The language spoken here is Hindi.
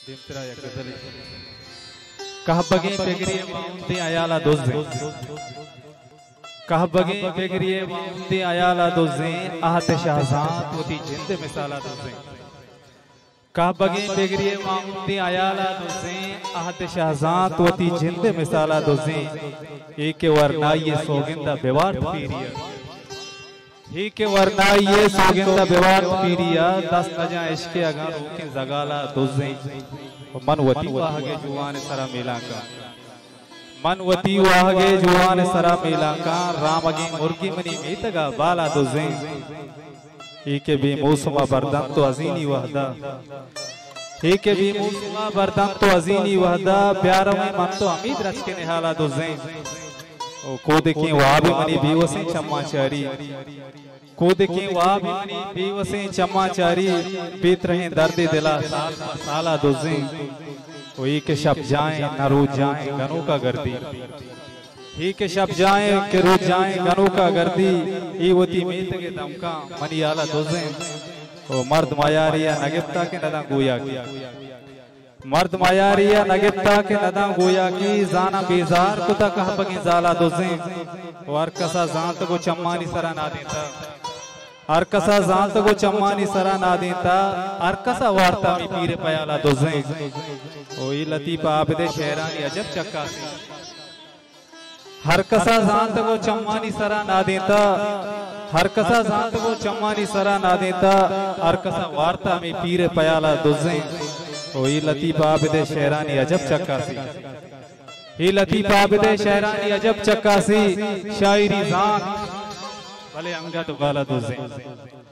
Dimtra ya gazali. Kahbagi pegriye maunti ayala dozze. Kahbagi pegriye maunti ayala dozze. Ahte shahzad wati jind misala dozze. Kahbagi pegriye maunti ayala dozze. Ahte shahzad wati jind misala dozze. Eke warnaiye soginda bewart piriya. ही के वरना ये सोगिंदा बेवार पीरिया दस नजा इश्के अगा रोके जगाला दोज़े मनवती वाहगे जुवान सरा मिलाका मनवती वाहगे जुवान सरा मिलाका रामगी मुर्गी मनी मीतगा बाला दोज़े ही के भी मौसमा बरदम तो अजीनी वहदा ही के भी मौसमा बरदम तो अजीनी वहदा प्यारा में मन तो अमीद रच के निहाला दोज़े को देखें वहाँ भी मनी बेवसे चम्माचारी को देखें वहाँ भी मनी बेवसे चम्माचारी पीत रहे दर्द दिला साला दोज़े वही के शब जाएं न रोज जाएं गनों का गर्दी ही के शब जाएं के रोज जाएं गनों का गर्दी ही वती मीत के दमका मनी आला दोज़े वो मर्द मायारिया नगिफ्ता के नदा गोया की मर्द मायारिया नगिफ्ता के नदा गोया की जाना बेजार को तक कहबगी जाला दोज़े और कसा जान को चम्मानी सरा ना देता और कसा जान को चम्मानी सरा ना देता और कसा वार्ता में पीरे पयाला दोज़े ओई लतीफा आबिदे शहरानी अजब चक्कासी हर कसा जान को चम्मानी सरा ना देता हर कसा जान को चम्मानी सरा ना देता और कसा वार्ता में पीरे पयाला दोज़े ही लतीफा आबिदे शहरानी अजब चक्कासी ही लतीफा आबिदे शहरानी अजब चक्कासी शायरी जान भले अंगा तो गाला दोज़े।